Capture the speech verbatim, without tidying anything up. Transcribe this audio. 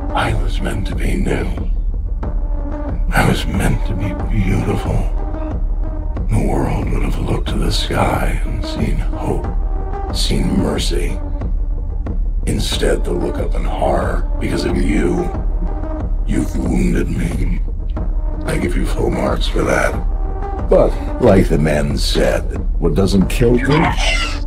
I was meant to be new. I was meant to be beautiful. The world would have looked to the sky and seen hope, seen mercy. Instead, to look up in horror because of you. You've wounded me. I give you full marks for that. But, like the men said, what doesn't kill you